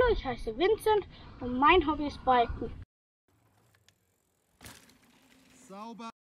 ich heiße Vincent und mein Hobby ist Biken. Sauber.